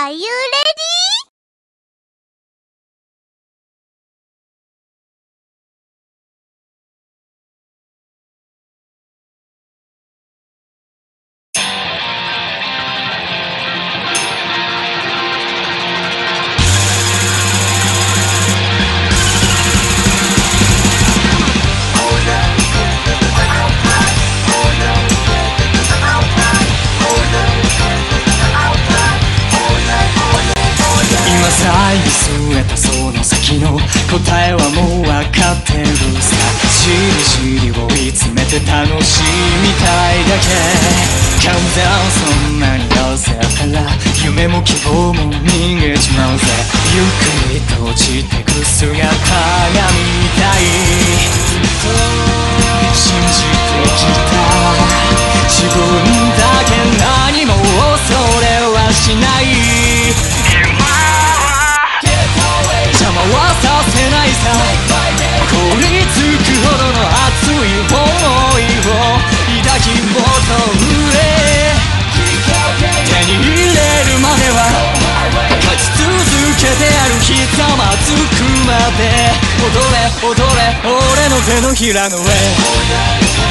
Are you ready? さえ見据えたその先の答えはもう分かってるさ。じりじり追い詰めて楽しみたいだけ。カウントダウンそんなに寄せたら夢も希望も逃げちまうぜ。ゆっくりと落ちてく姿が見たい。信じてきた自分だけ何も恐れはしない。邪魔はさせないさ。凍りつくほどの熱い想いを抱き求め、手に入れるまでは勝ち続けてやる。ひざまずくまで踊れ踊れ俺の手のひらの上。